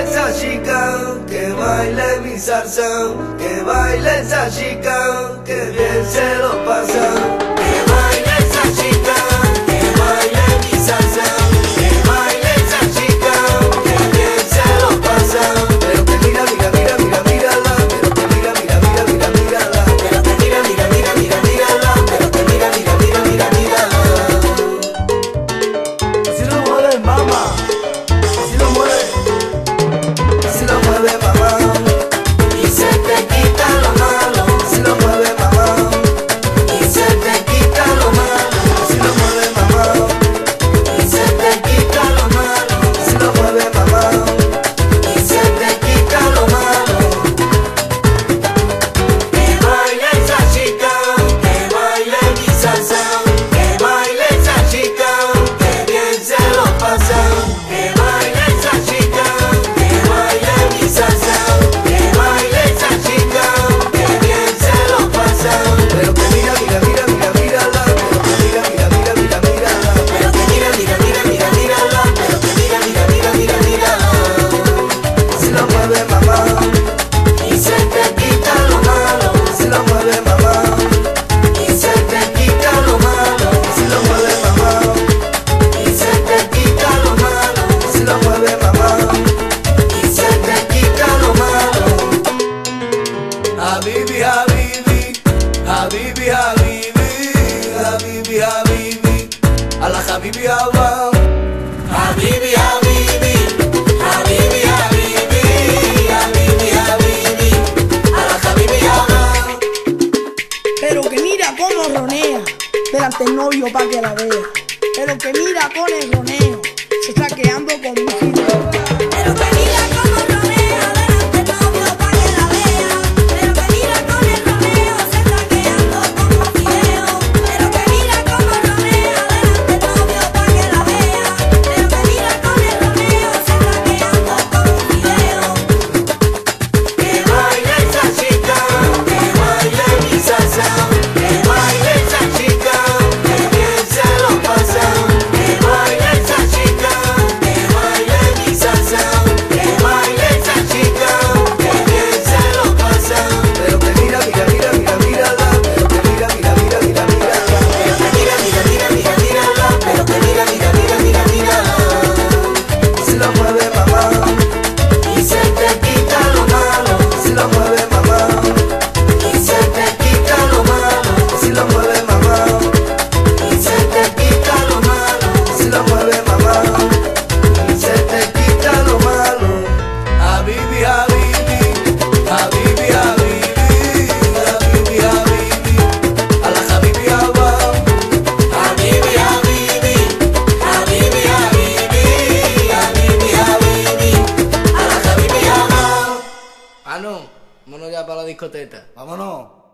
esa chica, que baile mi salsa, que baile esa chica, que bien se lo pasa. Que baile esa chica, que baile mi salsa, que baile esa chica, que bien se lo pasa. Pero que mira, mira, mira, mira, mírala, pero que mira, mira, mira, mira, mírala, pero que mira, mira, mira, mira, mírala, pero que mira, mira, mira, mira, mírala. Así lo mueve mamá, así lo mueve. Si lo mueve mamá y se te quita lo malo. Si lo mueve mamá y se te quita lo malo. Si lo mueve mamá y se te quita lo malo. Si lo mueve mamá y se te quita lo malo. Que baile esa chica, que baile mi salsa, que baile esa chica, que bien se lo pasa. Que baile esa chica, que baile mi salsa, que baile esa chica, que bien se lo pasa. Pero que mira, mira, mira, mira, mírala, pero que mira, mira, mira, mira, mírala, pero que mira, mira, mira, mira, mírala, pero que mira, mira, mira, mira, mírala. Si lo mueve mamá y se te quita lo malo. Si lo mueve mamá y se te quita lo malo. Si lo mueve mamá y se te quita lo malo. Si lo mueve mamá y se te quita lo malo. Habibi, Habibi, Habibi, Habibi, Habibi, Habibi, a la Habibi Abba. Habibi, Habibi, Habibi, Habibi, Habibi, Habibi, a la Habibi Abba. Pero que mira cómo ronea delante del novio pa' que la vea. Pero que mira con el roneo, se está quedando con un giro. Pero que mira cómo ronea delante del novio pa' que la vea. Pero que mira con el roneo, se está quedando como un fideo. Pero que mira cómo ronea delante del novio pa' que la vea. Pero que mira con el roneo, se está quedando como un fideo. Que baile esa chica, que baile mi salsa, que baile esa chica, que bien se lo pasa. Que baile esa chica, que baile mi salsa, que baile esa chica, que bien se lo pasa. Pero que mira, mira, mira, mira, mírala, pero que mira, mira, mira, mira, mírala, pero que mira, mira, mira, mira, mírala, pero que mira, mira, mira, mira, mírala. Si lo mueve mamá y se te quita lo malo. Si lo mueve mamá y se te quita lo malo. Si lo mueve mamá y se te quita lo malo. Si lo mueve mamá y se te quita lo malo. Habibi, Habibi, Habibi, Habibi, Habibi, Habibi, a la Habibi Abba. Habibi, Habibi, Habibi, Habibi, Habibi, Habibi, a la Habibi Abba. Ah, no, vámonos ya para la discoteca. Vámonos.